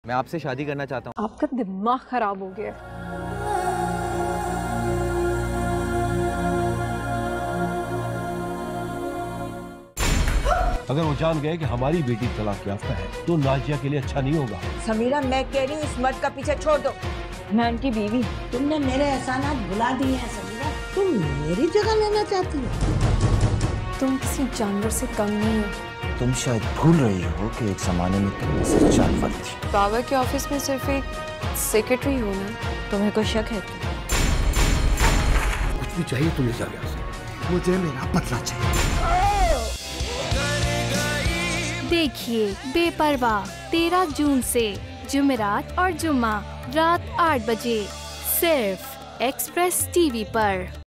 मैं आपसे शादी करना चाहता हूँ। आपका दिमाग खराब हो गया। अगर वो जान गए कि हमारी बेटी तलाक याफ्ता है तो नाजिया के लिए अच्छा नहीं होगा। समीरा, मैं कह रही हूँ इस मर्द का पीछे छोड़ दो। मैं उनकी बीवी। तुमने मेरे एहसानात भुला दिए हैं समीरा। तुम मेरी जगह लेना चाहती हो? तुम किसी जानवर से कम नहीं हो। तुम शायद भूल रही हो कि एक जमाने में तुम में से जानवर थी। बाबा के ऑफिस में सिर्फ एक सेक्रेटरी हो ना। तुम्हें कोई शक है? कुछ भी चाहिए तो ले जा यहाँ से। मुझे मेरा बदला चाहिए। देखिए बेपरवाह 13 जून से जुमेरात और जुम्मा रात 8 बजे सिर्फ एक्सप्रेस टीवी पर।